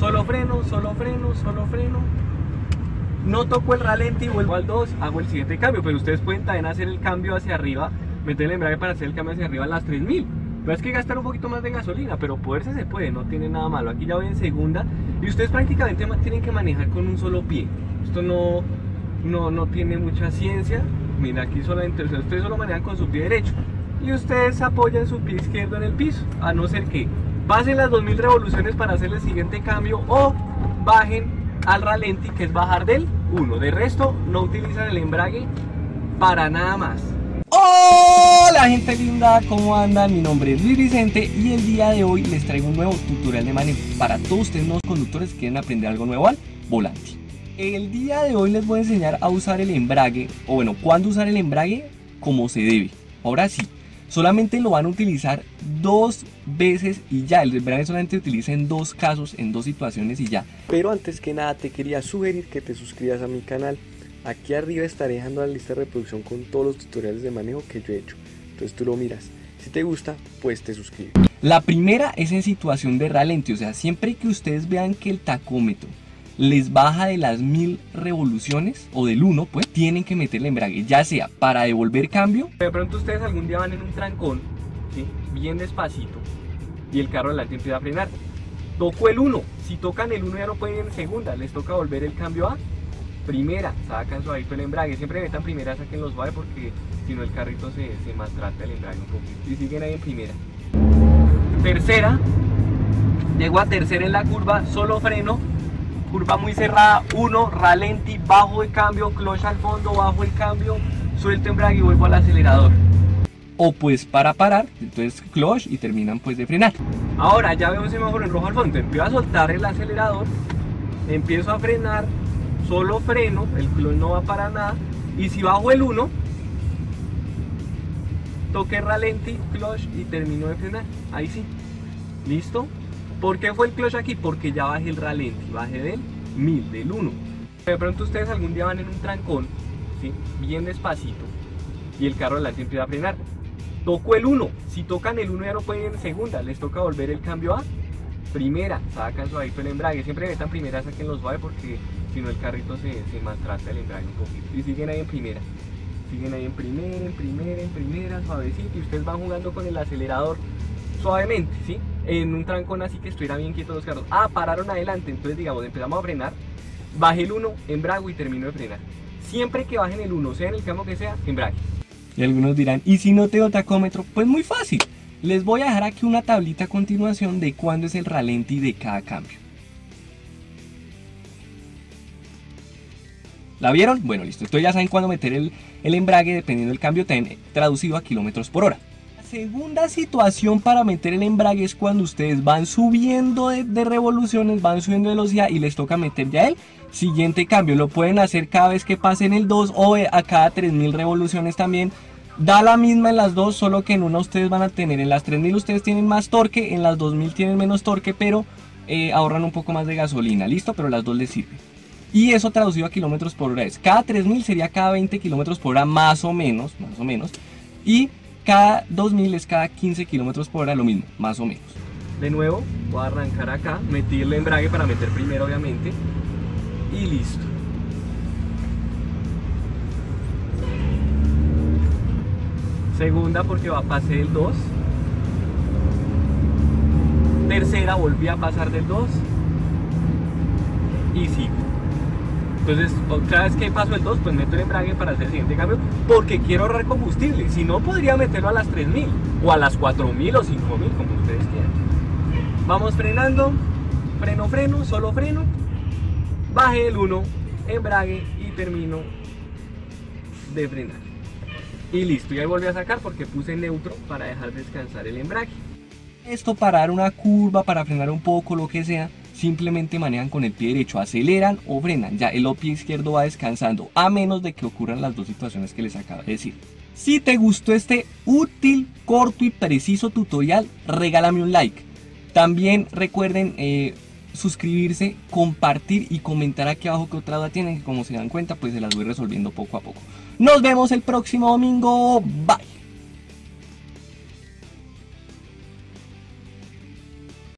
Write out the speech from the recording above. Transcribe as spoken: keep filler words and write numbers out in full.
solo freno, solo freno, solo freno. No toco el ralenti, vuelvo al dos, hago el siguiente cambio. Pero ustedes pueden también hacer el cambio hacia arriba, meter el embrague para hacer el cambio hacia arriba a las tres mil. Pero es que gastar un poquito más de gasolina, pero poderse se puede, no tiene nada malo. Aquí ya voy en segunda y ustedes prácticamente tienen que manejar con un solo pie. Esto no, no, no tiene mucha ciencia. Mira, aquí solamente ustedes solo manejan con su pie derecho y ustedes apoyan su pie izquierdo en el piso, a no ser que pasen las dos mil revoluciones para hacer el siguiente cambio o bajen al ralenti, que es bajar del uno. De resto no utilizan el embrague para nada más. Hola gente linda, ¿cómo andan? Mi nombre es Luis Vicente y el día de hoy les traigo un nuevo tutorial de manejo para todos ustedes nuevos conductores que quieren aprender algo nuevo al volante. El día de hoy les voy a enseñar a usar el embrague, o bueno, cuándo usar el embrague como se debe. Ahora sí, solamente lo van a utilizar dos veces y ya. El embrague solamente se utiliza en dos casos, en dos situaciones y ya. Pero antes que nada te quería sugerir que te suscribas a mi canal. Aquí arriba estaré dejando la lista de reproducción con todos los tutoriales de manejo que yo he hecho. Entonces tú lo miras. Si te gusta, pues te suscribes. La primera es en situación de ralenti. O sea, siempre que ustedes vean que el tacómetro les baja de las mil revoluciones o del uno, pues tienen que meter el embrague, ya sea para devolver cambio. De pronto ustedes algún día van en un trancón, ¿sí? Bien despacito, y el carro delante empieza a frenar. Tocó el uno. Si tocan el uno ya no pueden ir en segunda, les toca volver el cambio a primera, sacan suavito el embrague. Siempre metan primera, saquen los suave porque si no el carrito se, se maltrata el embrague un poquito. Y siguen ahí en primera. Tercera, llego a tercera en la curva, solo freno, curva muy cerrada, uno, ralenti, bajo el cambio, clutch al fondo, bajo el cambio, suelto embrague y vuelvo al acelerador. O pues para parar, entonces clutch y terminan pues de frenar. Ahora ya veo un semáforo en rojo al fondo, empiezo a soltar el acelerador, empiezo a frenar, solo freno, el clutch no va para nada, y si bajo el uno, toque ralenti, clutch y termino de frenar. Ahí sí, listo. ¿Por qué fue el clutch aquí? Porque ya bajé el ralenti, bajé del mil, del uno. De pronto ustedes algún día van en un trancón, ¿sí? Bien despacito, y el carro delante empieza a frenar. Toco el uno, si tocan el uno ya no pueden ir en segunda, les toca volver el cambio a primera, sacan suavito el embrague. Siempre metan primera, saquen los suave porque si no el carrito se, se maltrata el embrague un poquito. Y siguen ahí en primera, siguen ahí en primera, en primera, en primera, suavecito. Y ustedes van jugando con el acelerador suavemente, ¿sí? En un trancón así que estuviera bien quietos los carros. Ah, pararon adelante, entonces digamos, empezamos a frenar, bajé el uno, embrago y termino de frenar. Siempre que bajen el uno, sea en el cambio que sea, embrague. Y algunos dirán, ¿y si no tengo tacómetro? Pues muy fácil. Les voy a dejar aquí una tablita a continuación de cuándo es el ralenti de cada cambio. ¿La vieron? Bueno, listo. Entonces ya saben cuándo meter el, el embrague dependiendo del cambio, también traducido a kilómetros por hora. La segunda situación para meter el embrague es cuando ustedes van subiendo de, de revoluciones, van subiendo de velocidad y les toca meter ya el siguiente cambio. Lo pueden hacer cada vez que pasen el dos o a cada tres mil revoluciones también. Da la misma en las dos, solo que en una ustedes van a tener, en las tres mil ustedes tienen más torque, en las dos mil tienen menos torque, pero eh, ahorran un poco más de gasolina, listo, pero las dos les sirven. Y eso traducido a kilómetros por hora es, cada tres mil sería cada veinte kilómetros por hora más o menos, más o menos, y cada dos mil es cada quince kilómetros por hora, lo mismo, más o menos. De nuevo, voy a arrancar acá, metí el embrague para meter primero obviamente, y listo. Segunda porque va a pasar del dos. Tercera volví a pasar del dos. Y sigo. Entonces, cada vez que paso el dos, pues meto el embrague para hacer el siguiente cambio. Porque quiero ahorrar combustible. Si no, podría meterlo a las tres mil. O a las cuatro mil o cinco mil, como ustedes quieran. Vamos frenando. Freno, freno, solo freno. Baje el uno, embrague y termino de frenar. Y listo, y ahí volví a sacar porque puse neutro para dejar descansar el embrague. Esto para dar una curva, para frenar un poco, lo que sea, simplemente manejan con el pie derecho, aceleran o frenan, ya el pie izquierdo va descansando, a menos de que ocurran las dos situaciones que les acabo de decir. Si te gustó este útil, corto y preciso tutorial, regálame un like. También recuerden eh, suscribirse, compartir y comentar aquí abajo qué otra duda tienen, que como se dan cuenta pues se las voy resolviendo poco a poco. Nos vemos el próximo domingo, bye.